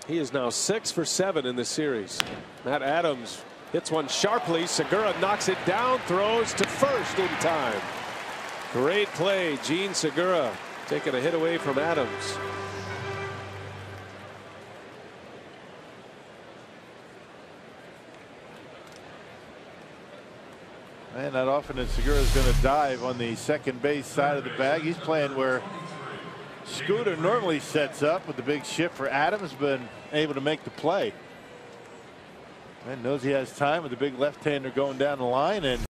He is now 6 for 7 in this series. Matt Adams hits one sharply. Segura knocks it down, throws to first in time. Great play. Gene Segura taking a hit away from Adams. Man, not often that Segura is going to dive on the second base side of the bag. He's playing where Scooter normally sets up with the big shift for Adams, been able to make the play. And knows he has time with the big left-hander going down the line, and